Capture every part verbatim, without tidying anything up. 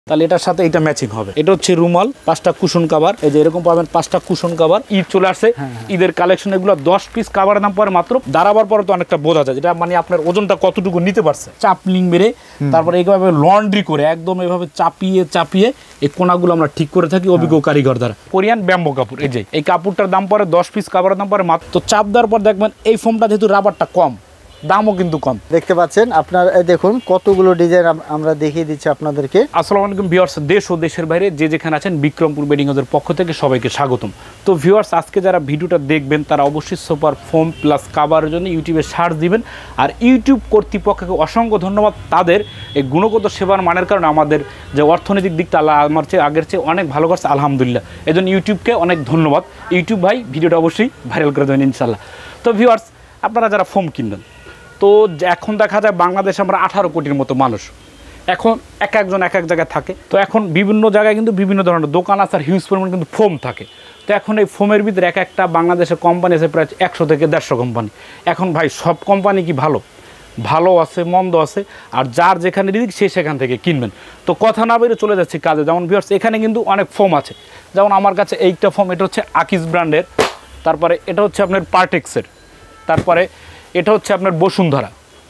তাহলে এটার সাথে এটা ম্যাচিং হবে। এটা হচ্ছে রুমাল, পাঁচটা কুশন কভার, এই যে এরকম পাবেন পাঁচটা কুশন কভার। ঈদ চলে আসছে, ঈদের কালেকশন এগুলো দশ পিস কভারের দাম পরে মাত্র। দাঁড়াবার পরে তো অনেকটা বোঝা যায় যেটা মানে আপনার ওজনটা কতটুকু নিতে পারছে। চাপলিং মেরে তারপরে এইভাবে লন্ড্রি করে একদম এভাবে চাপিয়ে চাপিয়ে এই কোনাগুলো আমরা ঠিক করে থাকি অভিজ্ঞ কারিগর দ্বারা। কোরিয়ান ব্যাম্বো কাপড়, এই যে এই কাপড়টার দাম পরে দশ পিস কভারের দাম পরে মাত্র। তো চাপ দেওয়ার পর দেখবেন এই ফোমটা যেহেতু রাবারটা কম, দামও কিন্তু কম। দেখতে পাচ্ছেন আপনার, দেখুন কতগুলো ডিজাইন আমরা দেখিয়ে দিচ্ছি আপনাদেরকে। আসসালামু আলাইকুম ভিউয়ার্স, দেশ ও দেশের বাইরে যে যেখানে আছেন বিক্রমপুর বেডিং হাউসের পক্ষ থেকে সবাইকে স্বাগতম। তো ভিউয়ার্স, আজকে যারা ভিডিওটা দেখবেন তারা অবশ্যই সুপার ফোম প্লাস কাভারের জন্য ইউটিউবে সার্চ দিবেন। আর ইউটিউব কর্তৃপক্ষকে অসংখ্য ধন্যবাদ, তাদের এই গুণগত সেবার মানের কারণে আমাদের যে অর্থনৈতিক দিকটা আল্লাহ আমার চেয়ে আগের চেয়ে অনেক ভালো করছে আলহামদুলিল্লাহ। এই জন্য ইউটিউবকে অনেক ধন্যবাদ। ইউটিউব ভাই ভিডিওটা অবশ্যই ভাইরাল করে দেবেন ইনশাল্লাহ। তো ভিউয়ার্স, আপনারা যারা ফোম কিনবেন, তো এখন দেখা যায় বাংলাদেশে আমরা আঠারো কোটির মতো মানুষ, এখন এক একজন এক এক জায়গায় থাকে। তো এখন বিভিন্ন জায়গায় কিন্তু বিভিন্ন ধরনের দোকান আছে আর হিউজ পরিমাণ কিন্তু ফোম থাকে। তো এখন এই ফোমের ভিতরে এক একটা বাংলাদেশের কোম্পানি আছে প্রায় একশো থেকে দেড়শো কোম্পানি। এখন ভাই সব কোম্পানি কি ভালো? ভালো আছে, মন্দ আছে, আর যার যেখানে দিক সে সেখান থেকে কিনবেন। তো কথা না বেরিয়ে চলে যাচ্ছে কাজে। যেমন ভিউয়ার্স, এখানে কিন্তু অনেক ফোম আছে। যেমন আমার কাছে এইটা ফোম, এটা হচ্ছে আকিস ব্র্যান্ডের, তারপরে এটা হচ্ছে আপনার পার্টেক্সের, তারপরে এটা হচ্ছে আপনার বসুন্ধরা,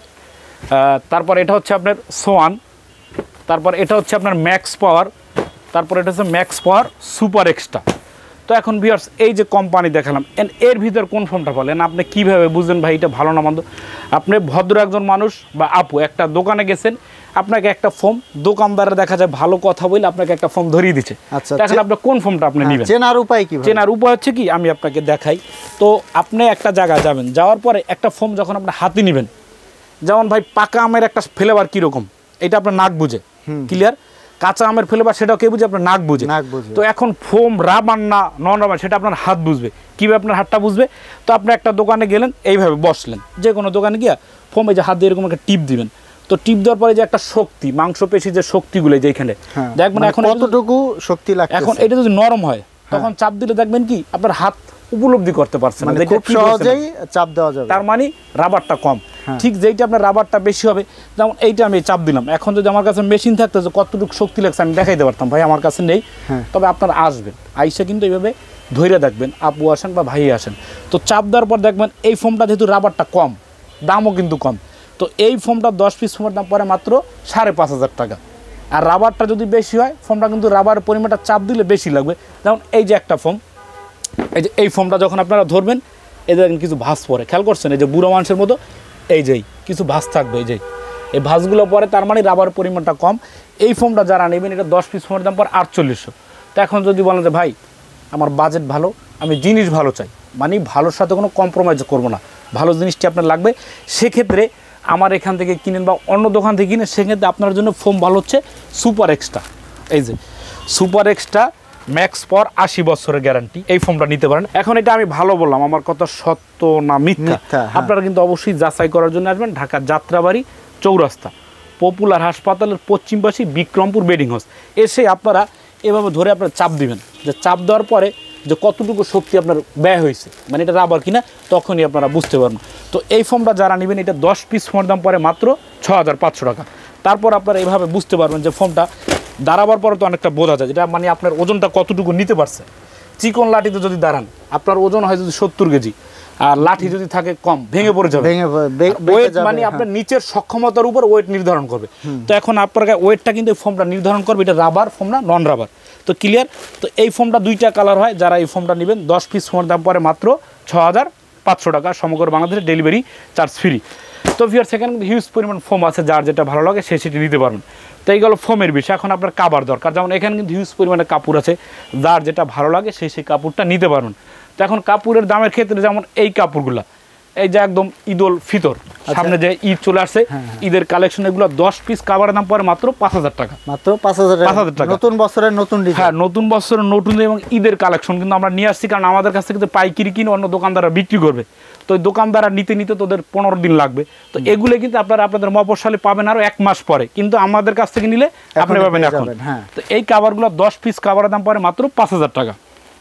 তারপর এটা হচ্ছে আপনার সোয়ান, তারপর এটা হচ্ছে আপনার ম্যাক্স পাওয়ার, তারপর এটা হচ্ছে ম্যাক্স পাওয়ার সুপার এক্সট্রা। তো এখন ভিউয়ার্স, এই যে কোম্পানি দেখালাম, এর ভিতর কোন ফোনটা বলেন আপনি কীভাবে বুঝবেন ভাই এটা ভালো না মন্দ? আপনি ভদ্র একজন মানুষ বা আপু একটা দোকানে গেছেন, আপনাকে একটা ফোম দোকানদারে দেখা যায় ভালো কথা বলে আপনাকে একটা ফোম ধরিয়ে দিচ্ছে। আচ্ছা, এখন আপনি কোন ফোমটা আপনি নেবেন? চেনার উপায় কি? চেনার উপায় হচ্ছে কি, আমি আপনাকে দেখাই। তো আপনি একটা জায়গায় যাবেন, যাওয়ার পরে একটা ফোম যখন আপনি হাতে নেবেন, যেমন ভাই পাকা আমের একটা ফ্লেভার কীরকম এটা আপনার নাক বুঝে, ক্লিয়ার? কাঁচা আমের ফ্লেভার সেটাও কে বুঝে? আপনার নাক বুঝে। তো এখন ফোম রাবার না নন রাবার সেটা আপনার হাত বুঝবে। কীভাবে আপনার হাতটা বুঝবে? তো আপনি একটা দোকানে গেলেন, এইভাবে বসলেন, যে কোনো দোকানে গিয়া ফোম এই যে হাত দিয়ে এরকম একটা টিপ দিবেন। তো টিপ দেওয়ার পরে যে একটা শক্তি, মাংসপেশি যে শক্তিগুলো যেখানে দেখবেন এখন কতটুকু শক্তি লাগে, এখন এটা যদি নরম হয় তখন চাপ দিলে দেখবেন কি আপনার হাত উপলব্ধি করতে পারছেন, খুব সহজেই চাপ দেওয়া যাবে। তার মানে রাবারটা কম। ঠিক যেইটা আপনার রাবারটা বেশি হবে, যেমন এইটা আমি চাপ দিলাম, এখন যদি আমার কাছে মেশিন থাকতো যে কতটুকু শক্তি লাগছে আমি দেখাইতে পারতাম, ভাই আমার কাছে নেই। তবে আপনারা আসবেন, আইসা কিন্তু এইভাবে ধৈর্য দেখবেন, আপু আসেন বা ভাই আসেন। তো চাপ দেওয়ার পর দেখবেন এই ফোমটা যেহেতু রাবারটা কম, দামও কিন্তু কম। তো এই ফোমটা দশ পিস ফোমের দাম পরে মাত্র সাড়ে পাঁচ হাজার টাকা। আর রাবারটা যদি বেশি হয়, ফোমটা কিন্তু রাবারের পরিমাণটা চাপ দিলে বেশি লাগবে। যেমন এই যে একটা ফোম, এই যে এই ফোমটা যখন আপনারা ধরবেন, এই দেখেন কিছু ভাঁজ পরে, খেয়াল করছেন? এই যে বুড়ো মানুষের মতো এই যেই কিছু ভাঁজ থাকবে, এই যে এই ভাঁজগুলো পরে, তার মানে রাবারের পরিমাণটা কম। এই ফোমটা যারা নেবেন, এটা দশ পিস ফোমের দাম পরে আটচল্লিশশো। তো এখন যদি বলেন যে ভাই আমার বাজেট ভালো, আমি জিনিস ভালো চাই, মানে ভালোর সাথে কোনো কম্প্রোমাইজ করবো না, ভালো জিনিসটি আপনার লাগবে, সেক্ষেত্রে আমার এখান থেকে কিনেন বা অন্য দোকান থেকে কিনেন, সেক্ষেত্রে আপনার জন্য ফোম ভালো হচ্ছে সুপার এক্সট্রা। এই যে সুপার এক্সট্রা ম্যাক্স পর আশি বছরের গ্যারান্টি, এই ফোমটা নিতে পারেন। এখন এটা আমি ভালো বললাম, আমার কথা সত্য না মিথ্যা আপনারা কিন্তু অবশ্যই যাচাই করার জন্য আসবেন ঢাকার যাত্রাবাড়ি চৌরাস্তা পপুলার হাসপাতালের পশ্চিম পাশে বিক্রমপুর বেডিং হাউস। এসে আপনারা এভাবে ধরে আপনারা চাপ দিবেন, যে চাপ দেওয়ার পরে যে কতটুকু শক্তি আপনার ব্যয় হয়েছে, মানে এটা রাবার কিনা তখনই আপনারা বুঝতে পারবেন। তো এই ফোমটা যারা নেবেন, এটা দশ পিস ফোমের দাম পরে মাত্র ছ হাজার পাঁচশো টাকা। তারপর আপনারা এইভাবে বুঝতে পারবেন যে ফোমটা দাঁড়াবার পরে তো অনেকটা বোঝা যায় যেটা মানে আপনার ওজনটা কতটুকু নিতে পারছে। চিকন লাঠিতে যদি দাঁড়ান, আপনার ওজন হয় যদি সত্তর কেজি, আর লাঠি যদি থাকে কম, ভেঙে পড়ে যাবে। ওয়েট মানে আপনার নিচের সক্ষমতার উপর ওয়েট নির্ধারণ করবে। তো এখন আপনার ওয়েটটা কিন্তু এই ফোমটা নির্ধারণ করবে, এটা রাবার ফোম না নন রাবার। তো ক্লিয়ার? তো এই ফোমটা দুইটা কালার হয়, যারা এই ফোমটা নেবেন দশ পিস ফোমের দাম পরে মাত্র ছ হাজার পাঁচশো টাকা, সমগ্র বাংলাদেশে ডেলিভারি চার্জ ফ্রি। তো ভিউয়ার্স, সেখানে কিন্তু হিউজ পরিমাণ ফোম আছে, যার যেটা ভালো লাগে সে সেটি নিতে পারবেন। তো এই গেল ফোমের বিষয়। এখন আপনার কাবার দরকার, যেমন এখানে কিন্তু হিউজ পরিমাণে কাপড় আছে, যার যেটা ভালো লাগে সে সেই কাপড়টা নিতে পারবেন। তো এখন কাপড়ের দামের ক্ষেত্রে যেমন এই কাপড়গুলো, এই যে একদম ঈদ উল ফিতর সামনে যে ঈদ চলে আসছে, ঈদের কালেকশন, এগুলো দশ পিস কাভারের দাম পরে মাত্র পাঁচ হাজার টাকা, মাত্র পাঁচ হাজার পাঁচ হাজার টাকা। নতুন বছরের নতুন, হ্যাঁ নতুন বছরের নতুন এবং ঈদের কালেকশন কিন্তু আমরা নিয়ে আসছি, কারণ আমাদের কাছ থেকে পাইকারি কিনে অন্য দোকানদাররা বিক্রি করবে। তো ওই দোকানদাররা নিতে নিতে তোদের পনেরো দিন লাগবে। তো এগুলো কিন্তু আপনারা আপনাদের মফস্বলে পাবেন আরো এক মাস পরে, কিন্তু আমাদের কাছ থেকে নিলে আপনি পাবেন এখন। তো এই কাভারগুলো দশ পিস কাভারের দাম পরে মাত্র পাঁচ হাজার টাকা।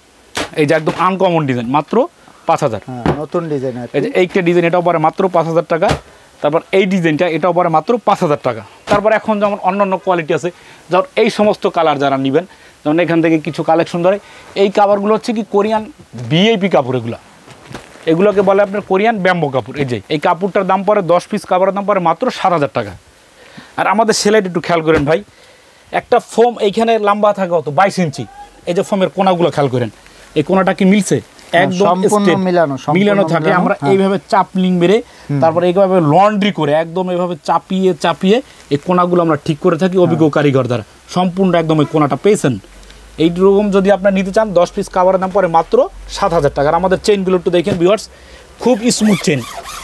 এই যে একদম আনকমন ডিজাইন, মাত্র পাঁচ হাজার, নতুন ডিজাইন। এই যে এইটা ডিজাইন, এটাও পরে মাত্র পাঁচ হাজার টাকা। তারপর এই ডিজাইনটা এটাও পরে মাত্র পাঁচ হাজার টাকা। তারপর এখন যেমন অন্যান্য কোয়ালিটি আছে, যেমন এই সমস্ত কালার যারা নেবেন, যেমন এখান থেকে কিছু কালেকশন ধরে এই কাভারগুলো হচ্ছে কি কোরিয়ান ভিআইপি কাপড়, এগুলো এগুলোকে বলে আপনার কোরিয়ান ব্যাম্বো কাপড়। এই যে এই কাপড়টার দাম পড়ে দশ পিস কাপড়ের দাম পড়ে মাত্র সাত হাজার টাকা। আর আমাদের সেলাইটা একটু খেয়াল করেন ভাই, একটা ফোম এইখানে লম্বা থাকে কত বাইশ ইঞ্চি, এই যে ফোমের কোনাগুলো খেয়াল করেন, এই কোনাটা কি মিলছে একদম মিলানো মিলানো থাকে। আমরা এইভাবে চাপলিং মেরে তারপরে এইভাবে লন্ড্রি করে একদম এইভাবে চাপিয়ে চাপিয়ে এই কোনাগুলো আমরা ঠিক করে থাকি অভিজ্ঞ কারিগর দ্বারা, সম্পূর্ণ একদম এই কোনাটা পেয়েছেন। এইরকম যদি আপনার নিতে চান দশ পিস কাভারের দাম পড়ে মাত্র সাত হাজার টাকা। আর আমাদের চেইনগুলো একটু দেখেন ভিউয়ার্স, খুব স্মুথ চেইন।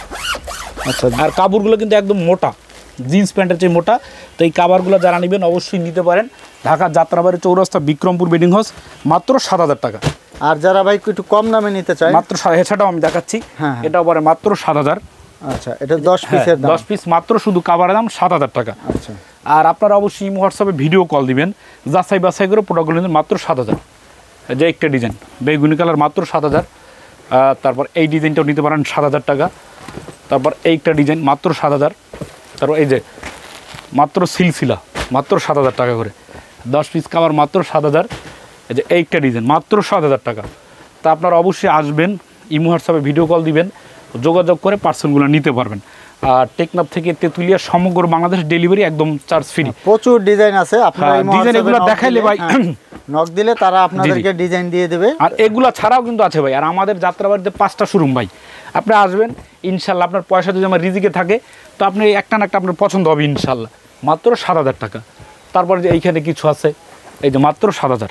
আচ্ছা, আর কাপড়গুলো কিন্তু একদম মোটা, জিন্স প্যান্টের চেয়ে মোটা। তো এই কাভারগুলো যারা নেবেন অবশ্যই নিতে পারেন। ঢাকা যাত্রাবাড়ি চৌরাস্তা বিক্রমপুর বেডিং হাউস, মাত্র সাত হাজার টাকা। আর যারা ভাই একটু কম দামে নিতে চায় মাত্র এছাড়াও আমি দেখাচ্ছি, এটাও পরে মাত্র সাত হাজার। আচ্ছা, এটা দশ পিসের দাম, দশ পিস মাত্র শুধু কাভারের দাম সাত হাজার টাকা। আচ্ছা, আর আপনারা অবশ্যই হোয়াটসঅ্যাপে ভিডিও কল দিবেন, যাচাই বাছাই করে প্রোডাক্টগুলো নেবেন মাত্র সাত হাজার। যে একটা ডিজাইন বেগুনি কালার মাত্র সাত হাজার। তারপর এই ডিজাইনটাও নিতে পারেন সাত হাজার টাকা। তারপর এইটা ডিজাইন মাত্র সাত হাজার। তারপর এই যে মাত্র সিলসিলা মাত্র সাত হাজার টাকা করে, দশ পিস কাভার মাত্র সাত হাজার। এই যে এইটা ডিজাইন মাত্র সাত হাজার টাকা। তা আপনারা অবশ্যই আসবেন, ইমো হোয়াটসঅ্যাপে ভিডিও কল দিবেন, যোগাযোগ করে পার্সেলগুলো নিতে পারবেন। আর টেকনাফ থেকে তেতুলিয়া সমগ্র বাংলাদেশ ডেলিভারি একদম চার্জ ফ্রি। প্রচুর ডিজাইন আছে, আপনারা ডিজাইন এগুলো দেখাইলে ভাই নক দিলে তারা আপনাদেরকে ডিজাইন দিয়ে দেবে। আর এগুলো ছাড়াও কিন্তু আছে ভাই। আর আমাদের যাত্রাবাড়িতে পাঁচটা শোরুম ভাই, আপনি আসবেন ইনশাল্লাহ। আপনার পয়সা যদি আমার রিজিকে থাকে তো আপনি একটা না একটা আপনার পছন্দ হবে ইনশাল্লাহ। মাত্র সাত হাজার টাকা। তারপরে যে এইখানে কিছু আছে, এই যে মাত্র সাত হাজার।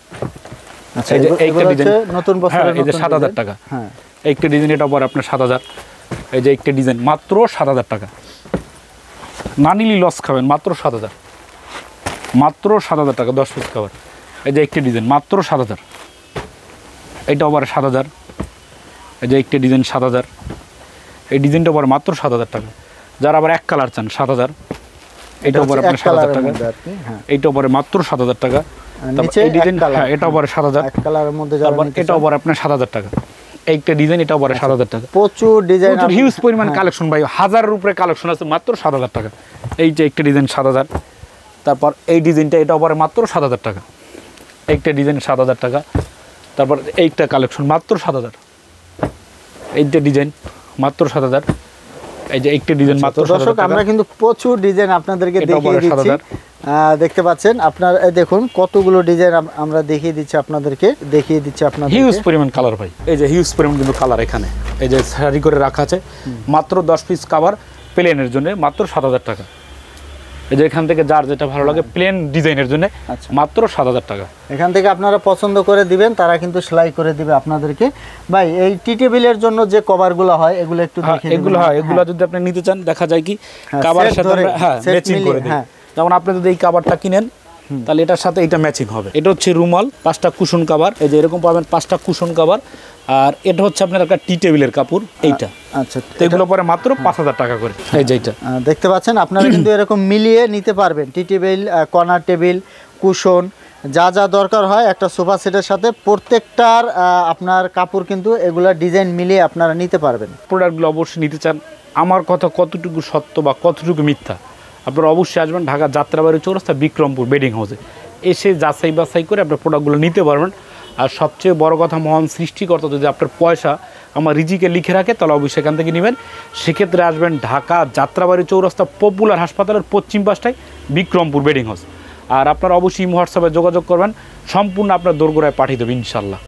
আচ্ছা, এইটা ডিজাইন নতুন বছরের, এই যে সাত হাজার টাকা। হ্যাঁ, একটা ডিজাইন এটা পরে আপনার সাত হাজার। এই যে একটা ডিজাইন মাত্র সাত হাজার টাকা। না নিলে লস খাবেন, মাত্র সাত হাজার, মাত্র সাত হাজার টাকা দশ পিস খাবার। এই যে একটা ডিজাইন মাত্র সাত হাজার। এইটা আবার সাত হাজার। এই যে একটা ডিজাইন সাত হাজার। এই ডিজাইনটা আবার মাত্র সাত হাজার টাকা। যারা আবার এক কালার চান সাত হাজার। এইটাও পরে আপনার সাত হাজার টাকা। এইটাও পরে মাত্র সাত হাজার টাকা। এই ডিজাইন হ্যাঁ এটাও পরে সাত হাজার। এটাও পরে আপনার সাত হাজার টাকা। একটা ডিজাইন এটাও পরে সাত হাজার টাকা। প্রচুর ডিজাইন, হিউজ পরিমাণ কালেকশন ভাই, হাজারের উপরে কালেকশন আছে, মাত্র সাত হাজার টাকা। এই যে একটা ডিজাইন সাত হাজার। তারপর এই ডিজাইনটা এটাও পরে মাত্র সাত হাজার টাকা। একটা ডিজাইন সাত হাজার টাকা। তারপর এইটা কালেকশন মাত্র সাত হাজার। এইটা ডিজাইন মাত্র সাত হাজার। এই যে একটা ডিজাইন মাত্র সাত হাজার টাকা। আমরা কিন্তু প্রচুর ডিজাইন আপনাদেরকে দেখিয়ে দিচ্ছি, দেখতে পাচ্ছেন আপনারা। দেখুন কতগুলো ডিজাইন আমরা দেখিয়ে দিচ্ছি আপনাদেরকে, দেখিয়ে দিচ্ছি আপনাদের। হিউজ পরিমাণ কালার ভাই, এই যে হিউজ পরিমাণ কিন্তু কালার এখানে। এই যে শাড়ি করে রাখা আছে, মাত্র দশ পিস কাভার প্লেনের জন্য মাত্র সাত হাজার টাকা। এই যে এখান থেকে যার যেটা ভালো লাগে প্লেন ডিজাইনের জন্য মাত্র সাত হাজার টাকা। এখান থেকে আপনারা পছন্দ করে দিবেন, তারা কিন্তু সেলাই করে দিবে আপনাদেরকে। ভাই এই টি টেবিলের জন্য যে কভারগুলো হয় এগুলো একটু দেখে দিবেন। এগুলো হয়, এগুলো যদি আপনি নিতে চান দেখা যায় কি কভারের সাথে হ্যাঁ ম্যাচিং করে দিই। যেমন আপনি যদি এই কাভারটা কিনেন তাহলে এটার সাথে এটা ম্যাচিং হবে। এটা হচ্ছে রুমাল, পাঁচটা কুশন কাভার। এই যে এরকম পাবেন পাঁচটা কুশন কাভার। আর এটা হচ্ছে আপনার একটা টি টেবিলের কাপড় এইটা। আচ্ছা, তো এগুলো পরে মাত্র পাঁচ হাজার টাকা করে। এই যে এটা দেখতে পাচ্ছেন, আপনারা কিন্তু এরকম মিলিয়ে নিতে পারবেন। T table, corner table, cushion, যা যা দরকার হয় একটা সোফা সেটের সাথে প্রত্যেকটার আপনার কাপড় কিন্তু এগুলা ডিজাইন মিলিয়ে আপনারা নিতে পারবেন। প্রোডাক্টগুলো অবশ্যই নিতে চান, আমার কথা কতটুকু সত্য বা কতটুকু মিথ্যা আপনারা অবশ্যই আসবেন ঢাকা যাত্রাবাড়ি চৌরাস্তা বিক্রমপুর বেডিং হাউসে, এসে যাচাই বাছাই করে আপনার প্রোডাক্টগুলো নিতে পারবেন। আর সবচেয়ে বড় কথা, মহান সৃষ্টিকর্তা যদি আপনার পয়সা আমার রিজিকে লিখে রাখে তাহলে অবশ্যই এখান থেকে নেবেন। সেক্ষেত্রে আসবেন ঢাকা যাত্রাবাড়ি চৌরাস্তা পপুলার হাসপাতালের পশ্চিম পাশটায় বিক্রমপুর বেডিং হাউস। আর আপনারা অবশ্যই হোয়াটসঅ্যাপে যোগাযোগ করবেন, সম্পূর্ণ আপনার দোরগোড়ায় পাঠিয়ে দেবেন ইনশাল্লাহ।